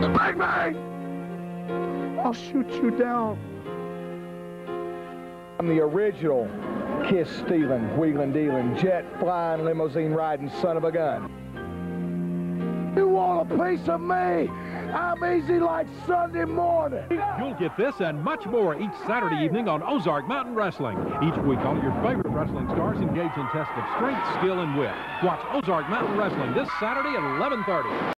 Bang, bang! I'll shoot you down. I'm the original kiss-stealing, wheeling-dealing, jet-flying, limousine-riding son of a gun. You want a piece of me? I'm easy like Sunday morning. You'll get this and much more each Saturday evening on Ozark Mountain Wrestling. Each week, all your favorite wrestling stars engage in tests of strength, skill, and wit. Watch Ozark Mountain Wrestling this Saturday at 11:30.